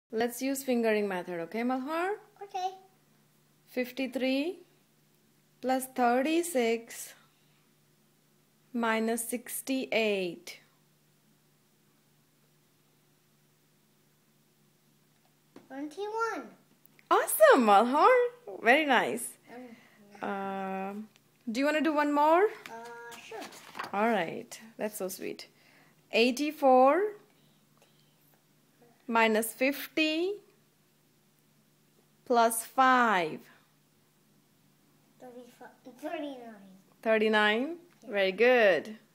Let's use fingering method, okay, Malhar? Okay. 53 plus 36 minus 68. 21. Awesome, Malhar. Very nice. Do you want to do one more? Sure. Alright, that's so sweet. 84 minus 50 plus 5. 39. 39. Very good.